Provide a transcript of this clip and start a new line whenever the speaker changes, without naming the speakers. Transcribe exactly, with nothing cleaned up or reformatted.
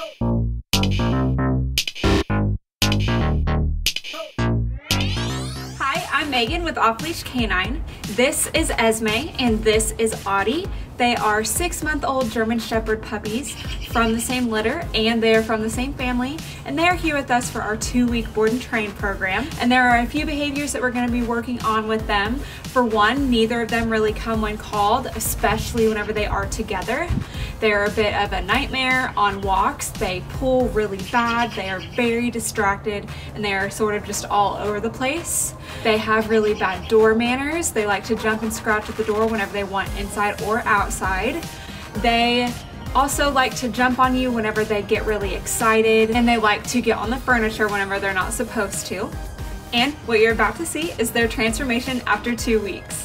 Hi, I'm Megan with Off Leash Canine. This is Esme and this is Audie. They are six month old German Shepherd puppies from the same litter, and they're from the same family, and they're here with us for our two week board and train program. And there are a few behaviors that we're going to be working on with them. For one, neither of them really come when called, especially whenever they are together. They're a bit of a nightmare on walks. They pull really bad, they are very distracted, and they are sort of just all over the place. They have really bad door manners. They like to jump and scratch at the door whenever they want inside or outside. They also like to jump on you whenever they get really excited, and they like to get on the furniture whenever they're not supposed to. And what you're about to see is their transformation after two weeks.